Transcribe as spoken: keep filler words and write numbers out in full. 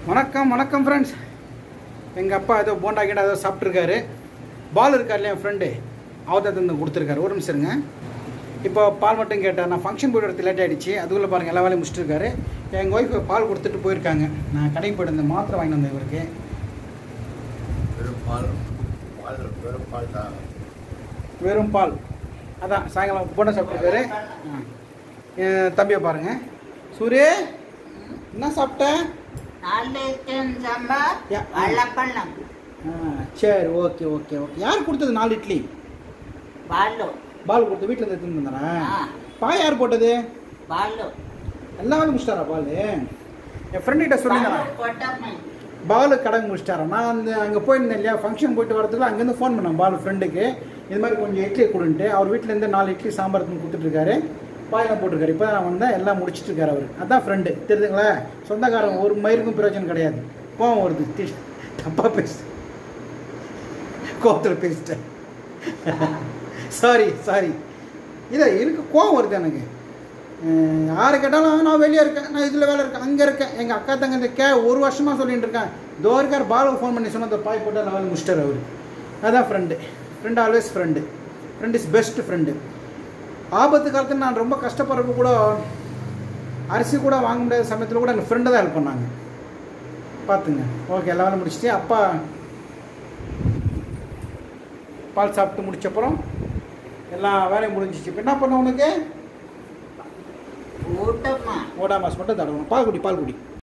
வணக்கம் வணக்கம் ஃப்ரெண்ட்ஸ். எங்கள் அப்பா ஏதோ போண்டா கிட்ட ஏதோ சாப்பிட்ருக்காரு. பால் இருக்கார் இல்லையா என் ஃப்ரெண்டு, அவர் தான் தந்து கொடுத்துருக்காரு. ஒரு நிமிஷம் இருங்க. இப்போ பால் மட்டும் கேட்டேன். நான் ஃபங்க்ஷன் போய்ட்டு வரது லேட் ஆகிடுச்சு. அதுக்குள்ளே பாருங்கள் எல்லா வேலையும் முடிச்சிருக்காரு. எங்கள் ஒய்ஃப் பால் கொடுத்துட்டு போயிருக்காங்க. நான் கடைக்கு போய்ட்டு இந்த மாத்திரை வாங்கி வந்தேன் இவருக்கு. வெறும் பால் வெறும் பால் தான் வெறும் பால் அதான் சாயங்காலம் போண்டா சாப்பிட்ருக்காரு. தம்பியை பாருங்கள். சூரிய என்ன சாப்பிட்ட? சரி, ஓகே ஓகே ஓகே. யார் கொடுத்தது நாலு இட்லி? பாலு பால் கொடுத்து வீட்டில் இருந்து எடுத்துன்னு வந்தாரா? பால் யார் போட்டது? பாலு எல்லா வேலையும் முடிச்சிட்டாரா? பால் என் ஃப்ரெண்ட்கிட்ட சொல்லியிருந்தேன். பால் கடை முடிச்சிட்டாரா? நான் அந்த அங்கே போயிருந்தேன் இல்லையா, ஃபங்க்ஷன் போயிட்டு வரதுக்குள்ள அங்கேருந்து ஃபோன் பண்ணேன் பால் ஃப்ரெண்டுக்கு. இது மாதிரி கொஞ்சம் இட்லி கொடுன்ட்டு. அவர் வீட்டிலேருந்து நாலு இட்லி சாம்பார் கொடுத்துட்ருக்காரு. பாயெல்லாம் போட்டிருக்காரு. இப்போ தான் நான் வந்தேன், எல்லாம் முடிச்சுட்டு இருக்காரு அவர். அதான் ஃப்ரெண்டு, தெரியுதுங்களா? சொந்தக்காரன் ஒரு மயிருக்கும் பிரயோஜனம் கிடையாது. கோவம் வருது, தப்பாக பேசு, கோவத்தில் பேசிட்டேன். சாரி சாரி இல்லை இருக்கு, கோவம் வருது எனக்கு. யாரை கேட்டாலும் நான் வெளியே இருக்கேன், நான் இதில் வேலை இருக்கேன், அங்கே இருக்கேன். எங்கள் அக்கா தங்க கே ஒரு வருஷமாக சொல்லிட்டு இருக்கேன். தோ இருக்கார் பாலுக்கு ஃபோன் பண்ணி சொன்ன பாய் போட்டு நான் வேலை முடிச்சிட்டார் அவர். அதான் friend. Friend always friend. Friend is best friend. ஆபத்து காலத்தில் நான் ரொம்ப கஷ்டப்படுறப்ப கூட, அரிசி கூட வாங்க முடியாத சமயத்தில் கூட எங்கள் ஃப்ரெண்டு தான் ஹெல்ப் பண்ணாங்க. பார்த்துங்க. ஓகே, எல்லா வேலையும் முடிச்சுட்டு அப்பா பால் சாப்பிட்டு முடிச்சப்புறம் எல்லா வேலையும் முடிஞ்சிச்சு. இப்போ என்ன பண்ண உனக்கு? ஊட்டமா ஓடா மாஸ் மட்டும் தடவணும். பால் குடி பால் குடி